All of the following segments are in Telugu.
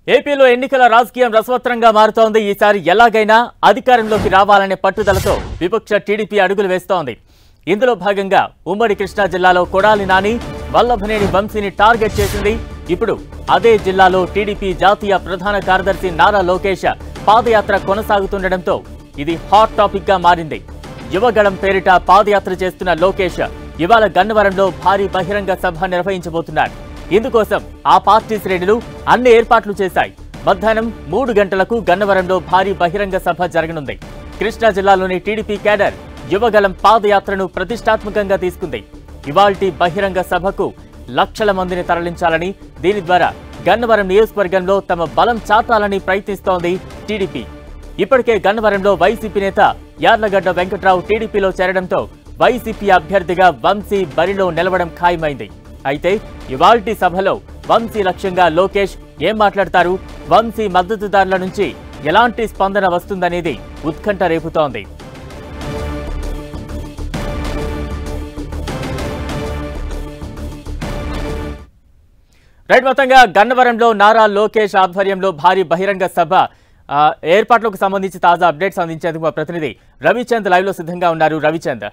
ఏపీలో ఎన్నికల రాజకీయం రసవత్రంగా మారుతోంది. ఈసారి ఎలాగైనా అధికారంలోకి రావాలనే పట్టుదలతో విపక్ష టీడీపీ అడుగులు వేస్తోంది. ఇందులో భాగంగా ఉమ్మడి కృష్ణా జిల్లాలో కొడాలి నాని, వల్లభనేని వంశీని టార్గెట్ చేసింది. ఇప్పుడు అదే జిల్లాలో టీడీపీ జాతీయ ప్రధాన కార్యదర్శి నారా లోకేష్ పాదయాత్ర కొనసాగుతుండటంతో ఇది హాట్ టాపిక్ గా మారింది. యువగళం పేరిట పాదయాత్ర చేస్తున్న లోకేష్ ఇవాళ గన్నవరంలో భారీ బహిరంగ సభ నిర్వహించబోతున్నారు. ఇందుకోసం ఆ పార్టీ శ్రేణులు అన్ని ఏర్పాట్లు చేశాయి. మధ్యాహ్నం 3 గంటలకు గన్నవరంలో భారీ బహిరంగ సభ జరగనుంది. కృష్ణా జిల్లాలోని టీడీపీ క్యాడర్ యువగళం పాదయాత్రను ప్రతిష్టాత్మకంగా తీసుకుంది. ఇవాల్టి బహిరంగ సభకు లక్షల మందిని తరలించాలని, దీని ద్వారా గన్నవరం నియోజకవర్గంలో తమ బలం చాటాలని ప్రయత్నిస్తోంది టీడీపీ. ఇప్పటికే గన్నవరంలో వైసీపీ నేత యార్లగడ్డ వెంకట్రావు టీడీపీలో చేరడంతో వైసీపీ అభ్యర్థిగా వంశీ బరిలో నిలవడం ఖాయమైంది. అయితే ఇవాల్టి సభలో వంశీ లక్ష్యంగా లోకేష్ ఏం మాట్లాడతారు, వంశీ మద్దతుదారుల నుంచి ఎలాంటి స్పందన వస్తుందనేది ఉత్కంఠ రేపుతోంది. రైట్, మొత్తంగా గన్నవరంలో నారా లోకేష్ ఆధ్వర్యంలో భారీ బహిరంగ సభ ఏర్పాట్లకు సంబంధించి తాజా అప్డేట్స్ అందించేందుకు మా ప్రతినిధి రవిచంద్ లైవ్ లో సిద్ధంగా ఉన్నారు. రవిచంద్,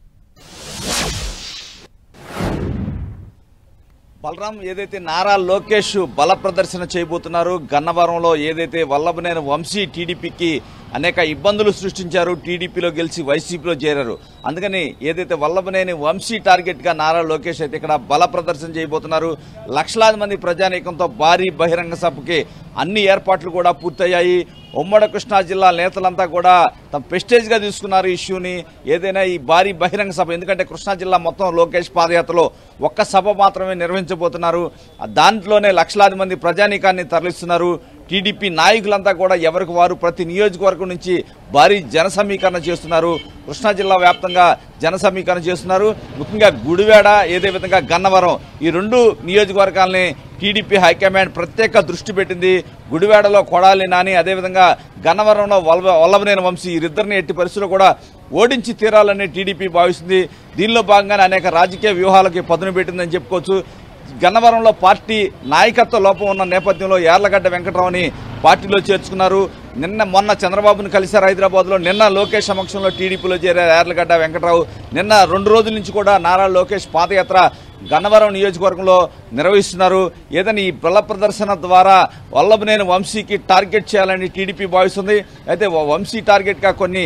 బలరాం, ఏదైతే నారా లోకేష్ బల ప్రదర్శన చేయబోతున్నారు, గన్నవరంలో ఏదైతే వల్లభనేని వంశీ టీడీపీకి అనేక ఇబ్బందులు సృష్టించారు, టీడీపీలో గెలిచి వైసీపీలో చేరారు. అందుకని ఏదైతే వల్లభనేని వంశీ టార్గెట్ గా నారా లోకేష్ అయితే ఇక్కడ బల ప్రదర్శన చేయబోతున్నారు. లక్షలాది మంది ప్రజానీకంతో భారీ బహిరంగ సభకి అన్ని ఏర్పాట్లు కూడా పూర్తయ్యాయి. ఉమ్మడి కృష్ణా జిల్లా నేతలంతా కూడా తమ ప్రెస్టేజ్ గా తీసుకున్నారు ఇష్యూని. ఏదైనా ఈ భారీ బహిరంగ సభ, ఎందుకంటే కృష్ణా జిల్లా మొత్తం లోకేష్ పాదయాత్రలో ఒక్క సభ మాత్రమే నిర్వహించబోతున్నారు. దాంట్లోనే లక్షలాది మంది ప్రజానీకాన్ని తరలిస్తున్నారు. టీడీపీ నాయకులంతా కూడా ఎవరికి వారు ప్రతి నియోజకవర్గం నుంచి భారీ జన సమీకరణ చేస్తున్నారు. కృష్ణా జిల్లా వ్యాప్తంగా జన సమీకరణ చేస్తున్నారు. ముఖ్యంగా గుడివాడ, ఏదే విధంగా గన్నవరం, ఈ 2 నియోజకవర్గాలని టీడీపీ హైకమాండ్ ప్రత్యేక దృష్టి పెట్టింది. గుడివాడలో కొడాలి నాని, అదేవిధంగా గన్నవరంలో వల్లభనేని వంశీ, వీరిద్దరిని ఎట్టి పరిస్థితుల్లో కూడా ఓడించి తీరాలని టీడీపీ భావిస్తుంది. దీనిలో భాగంగానే అనేక రాజకీయ వ్యూహాలకి పదును పెట్టిందని చెప్పుకోవచ్చు. గన్నవరంలో పార్టీ నాయకత్వ లోపం ఉన్న నేపథ్యంలో యార్లగడ్డ వెంకట్రావుని పార్టీలో చేర్చుకున్నారు. మొన్న చంద్రబాబును కలిశారు హైదరాబాద్లో. నిన్న లోకేష్ సమక్షంలో టీడీపీలో చేరారు యార్లగడ్డ వెంకట్రావు. నిన్న 2 రోజుల నుంచి కూడా నారా లోకేష్ పాదయాత్ర గన్నవరం నియోజకవర్గంలో నిర్వహిస్తున్నారు. ఏదైనా ఈ బల ప్రదర్శన ద్వారా వల్లభనేని వంశీకి టార్గెట్ చేయాలని టీడీపీ భావిస్తుంది. అయితే వంశీ టార్గెట్ గా కొన్ని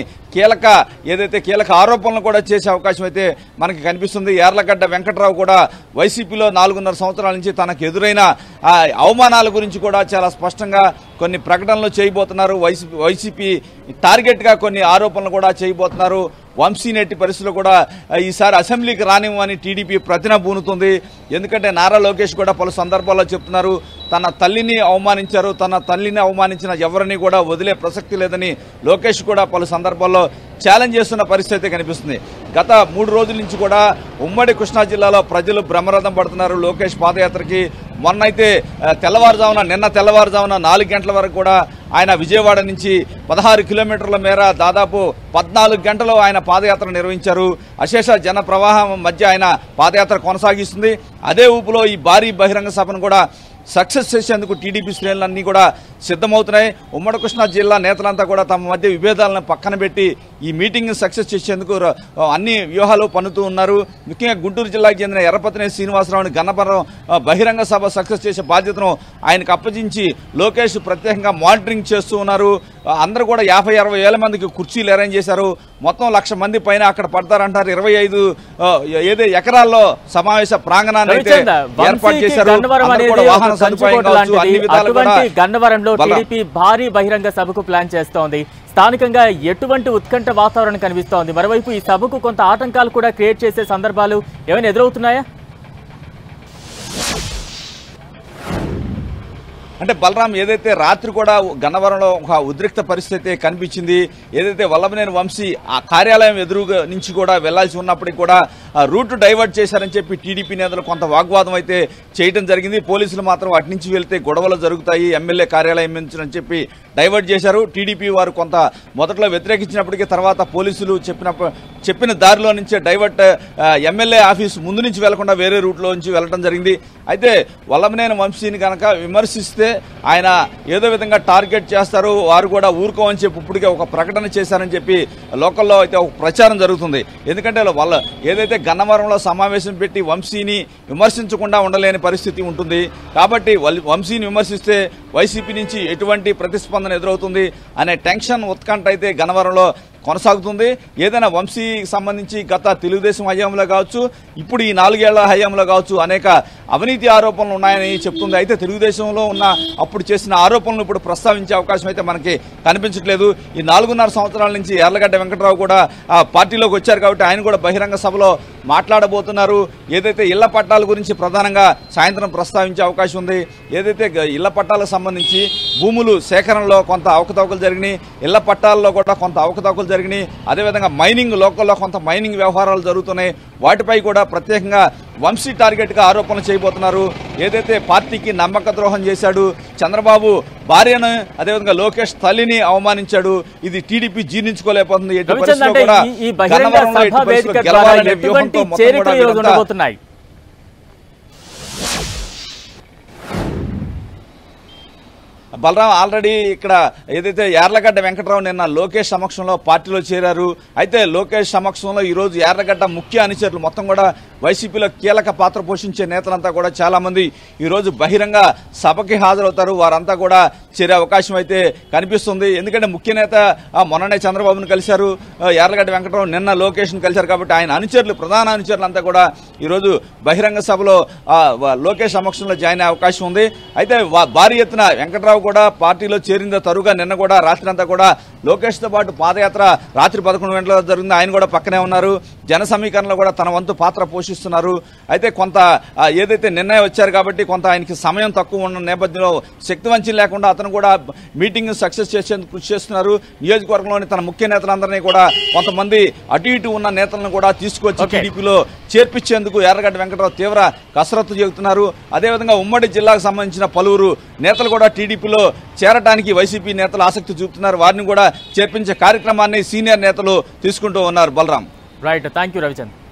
కీలక ఆరోపణలు కూడా చేసే అవకాశం అయితే మనకి కనిపిస్తుంది. యార్లగడ్డ వెంకట్రావు కూడా వైసీపీలో 4.5 సంవత్సరాల నుంచి తనకు ఎదురైన అవమానాల గురించి కూడా చాలా స్పష్టంగా కొన్ని ప్రకటనలు చేయబోతున్నారు. వైసీపీ టార్గెట్ గా కొన్ని ఆరోపణలు కూడా చేయబోతున్నారు. వంశీని ఎట్టి పరిస్థితుల్లో కూడా ఈసారి అసెంబ్లీకి రానివ్వని టీడీపీ ప్రతినబూనుతుంది. ఎందుకంటే నారా లోకేష్ కూడా పలు సందర్భాల్లో చెప్తున్నారు, తన తల్లిని అవమానించారు, తన తల్లిని అవమానించిన ఎవరిని కూడా వదిలే ప్రసక్తి లేదని లోకేష్ కూడా పలు సందర్భాల్లో ఛాలెంజ్ చేస్తున్న పరిస్థితి కనిపిస్తుంది. గత 3 రోజుల నుంచి కూడా ఉమ్మడి కృష్ణా జిల్లాలో ప్రజలు బ్రహ్మరథం పడుతున్నారు లోకేష్ పాదయాత్రకి. నిన్న తెల్లవారుజామున 4 గంటల వరకు కూడా ఆయన విజయవాడ నుంచి 16 కిలోమీటర్ల మేర దాదాపు 14 గంటలు ఆయన పాదయాత్ర నిర్వహించారు. అశేష జన ప్రవాహం మధ్య ఆయన పాదయాత్ర కొనసాగిస్తుంది. అదే ఊపులో ఈ భారీ బహిరంగ సభను కూడా సక్సెస్ చేసేందుకు టీడీపీ శ్రేణులన్నీ కూడా సిద్ధమవుతున్నాయి. ఉమ్మడి కృష్ణా జిల్లా నేతలంతా కూడా తమ మధ్య విభేదాలను పక్కన పెట్టి ఈ మీటింగ్ సక్సెస్ చేసేందుకు అన్ని వ్యూహాలు పన్నుతూ ఉన్నారు. ముఖ్యంగా గుంటూరు జిల్లాకు చెందిన ఎర్రపతినేని శ్రీనివాసరావుని గన్నవరం బహిరంగ సభ సక్సెస్ చేసే బాధ్యతను ఆయనకు అప్పగించి లోకేష్ ప్రత్యేకంగా మానిటరింగ్ చేస్తూ ఉన్నారు. అందరూ కూడా 50-60 వేల మందికి కుర్చీలు అరేంజ్ చేశారు. మొత్తం 1,00,000 మంది పైన అక్కడ పడతారంటారు. 25 ఎకరాల్లో సమావేశ ప్రాంగణాన్ని అయితే ఏర్పాటు చేశారు. గన్నవరంలో టీడీపీ భారీ బహిరంగ సభకు ప్లాన్ చేస్తోంది. స్థానికంగా ఎటువంటి ఉత్కంఠ వాతావరణం కనిపిస్తోంది. మరోవైపు ఈ సభకు కొంత ఆటంకాలు కూడా క్రియేట్ చేసే సందర్భాలు ఏమైనా ఎదురవుతున్నాయా? అంటే బలరాం, ఏదైతే రాత్రి కూడా గన్నవరంలో ఒక ఉద్రిక్త పరిస్థితి కనిపించింది. ఏదైతే వల్లభనేని వంశీ ఆ కార్యాలయం ఎదురుగా నుంచి కూడా వెళ్లాల్సి ఉన్నప్పటికీ కూడా రూట్ డైవర్ట్ చేశారని చెప్పి టీడీపీ నేతలు కొంత వాగ్వాదం అయితే చేయడం జరిగింది. పోలీసులు మాత్రం అటు నుంచి వెళ్తే గొడవలు జరుగుతాయి, ఎమ్మెల్యే కార్యాలయం నుంచి అని చెప్పి డైవర్ట్ చేశారు. టీడీపీ వారు కొంత మొదట్లో వ్యతిరేకించినప్పటికీ తర్వాత పోలీసులు చెప్పిన దారిలో నుంచే డైవర్ట్ ఎమ్మెల్యే ఆఫీస్ ముందు నుంచి వెళ్లకుండా వేరే రూట్లో నుంచి వెళ్లడం జరిగింది. అయితే వల్లభనేని వంశీని కనుక విమర్శిస్తే విమర్శిస్తే ఆయన ఏదో విధంగా టార్గెట్ చేస్తారు, వారు కూడా ఊరుకోమని చెప్పి ఇప్పటికే ఒక ప్రకటన చేశారని చెప్పి లోకల్లో అయితే ఒక ప్రచారం జరుగుతుంది. ఎందుకంటే వాళ్ళు ఏదైతే గన్నవరంలో సమావేశం పెట్టి వంశీని విమర్శించకుండా ఉండలేని పరిస్థితి ఉంటుంది. కాబట్టి వంశీని విమర్శిస్తే వైసీపీ నుంచి ఎటువంటి ప్రతిస్పందన ఎదురవుతుంది అనే టెన్షన్ ఉత్కంఠ అయితే గన్నవరంలో కొనసాగుతుంది. ఏదైనా వంశీకి సంబంధించి గత తెలుగుదేశం హయాంలో కావచ్చు, ఇప్పుడు ఈ 4 ఏళ్ల హయాంలో కావచ్చు అనేక అవినీతి ఆరోపణలు ఉన్నాయని చెప్తుంది. అయితే తెలుగుదేశంలో ఉన్న అప్పుడు చేసిన ఆరోపణలు ఇప్పుడు ప్రస్తావించే అవకాశం అయితే మనకి కనిపించట్లేదు. ఈ 4.5 సంవత్సరాల నుంచి యార్లగడ్డ వెంకటరావు కూడా పార్టీలోకి వచ్చారు కాబట్టి ఆయన కూడా బహిరంగ సభలో మాట్లాడబోతున్నారు. ఏదైతే ఇళ్ల పట్టాల గురించి ప్రధానంగా సాయంత్రం ప్రస్తావించే అవకాశం ఉంది. ఏదైతే ఇళ్ల పట్టాలకు సంబంధించి భూములు సేకరణలో కొంత అవకతవకలు జరిగినాయి, ఇళ్ల పట్టాల్లో కూడా కొంత అవకతవకలు జరిగినాయి, అదేవిధంగా మైనింగ్ లోకల్లో కొంత మైనింగ్ వ్యవహారాలు జరుగుతున్నాయి. వాటిపై కూడా ప్రత్యేకంగా వంశీ టార్గెట్గా ఆరోపణలు చేయబోతున్నారు. ఏదైతే పార్టీకి నమ్మక ద్రోహం చేశాడు, చంద్రబాబు భార్యను అదేవిధంగా లోకేష్ తల్లిని అవమానించాడు, ఇది టీడీపీ జీర్ణించుకోలేకపోతుంది. ఎట్టి పరిస్థితుల్లో కూడా గన్నవరంలో ఎట్టి పరిస్థితుల్లో గెలవాలనే వ్యూహంతో మొత్తం కూడా బలరాం ఆల్రెడీ ఇక్కడ ఏదైతే యార్లగడ్డ వెంకటరావు నిన్న లోకేష్ సమక్షంలో పార్టీలో చేరారు. అయితే లోకేష్ సమక్షంలో ఈరోజు యార్లగడ్డ ముఖ్య అనుచరులు మొత్తం కూడా వైసీపీలో కీలక పాత్ర పోషించే నేతలంతా కూడా చాలా మంది ఈరోజు బహిరంగ సభకి హాజరవుతారు. వారంతా కూడా చేరే అవకాశం అయితే కనిపిస్తుంది. ఎందుకంటే ముఖ్య నేత మొన్ననే చంద్రబాబును కలిశారు, యార్లగడ్డ వెంకటరావు నిన్న లోకేష్ను కలిశారు. కాబట్టి ఆయన అనుచరులు ప్రధాన అనుచరులు అంతా కూడా ఈరోజు బహిరంగ సభలో లోకేష్ సమక్షంలో జాయిన్ అయ్యే అవకాశం ఉంది. అయితే భారీ ఎత్తున వెంకటరావు కూడా పార్టీలో చేరిన తరుగా నిన్న కూడా రాత్రి అంతా కూడా లోకేష్ తో పాటు పాదయాత్ర రాత్రి 11 గంటల జరిగింది. ఆయన కూడా పక్కనే ఉన్నారు. జన సమీకరణలో కూడా తన వంతు పాత్ర పోషిస్తున్నారు. అయితే కొంత ఏదైతే నిర్ణయం వచ్చారు కాబట్టి కొంత ఆయనకి సమయం తక్కువ ఉన్న నేపథ్యంలో శక్తి వంచన లేకుండా అతను కూడా మీటింగ్ సక్సెస్ చేసేందుకు కృషి చేస్తున్నారు. నియోజకవర్గంలోని తన ముఖ్య నేతలందరినీ కూడా కొంతమంది అటు ఇటు ఉన్న నేతలను కూడా తీసుకొచ్చి టీడీపీలో చేర్పించేందుకు యార్లగడ్డ వెంకటరావు తీవ్ర కసరత్తు చేస్తున్నారు. అదేవిధంగా ఉమ్మడి జిల్లాకు సంబంధించిన పలువురు నేతలు కూడా టీడీపీలో చేరడానికి వైసీపీ నేతలు ఆసక్తి చూపుతున్నారు. వారిని కూడా చేర్పించే కార్యక్రమాన్ని సీనియర్ నేతలు తీసుకుంటూ ఉన్నారు. Balram. Right, thank you Ravichandra.